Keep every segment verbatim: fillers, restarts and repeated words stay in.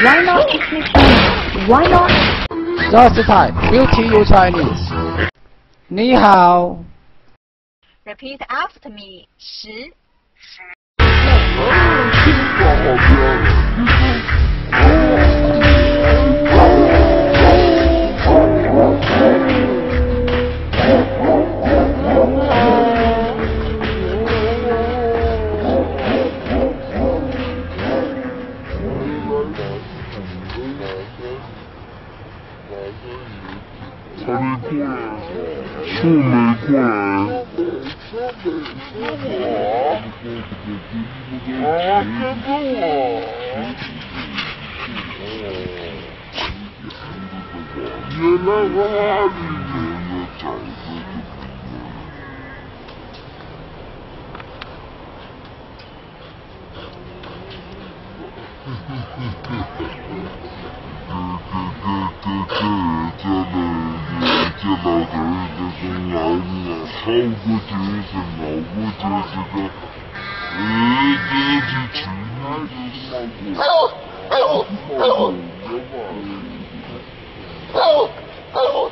Why not speak Chinese? Why not? Just type Beauty You Chinese. 你好。 Repeat after me. 十。 他没过来，树没过来。啊，跟着我！原来我里面也长着。这老头儿这个老子好过就是老过就是个，呃，这是去年就冒过，哎呦哎呦哎呦哎呦！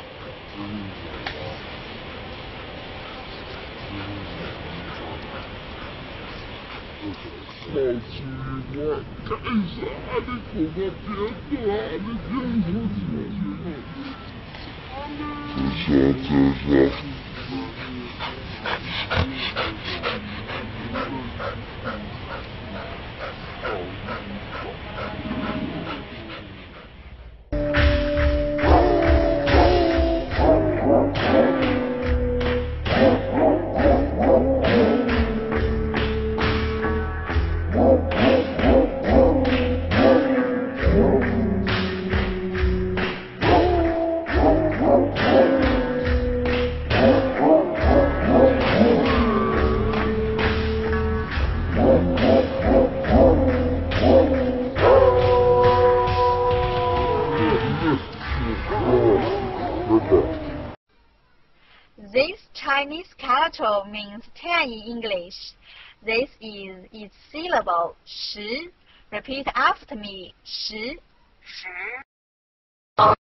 好奇怪，干啥的？狗个别干的，天不出去。这是这是。 This Chinese character means ten in English. This is its syllable 十. Repeat after me. 十.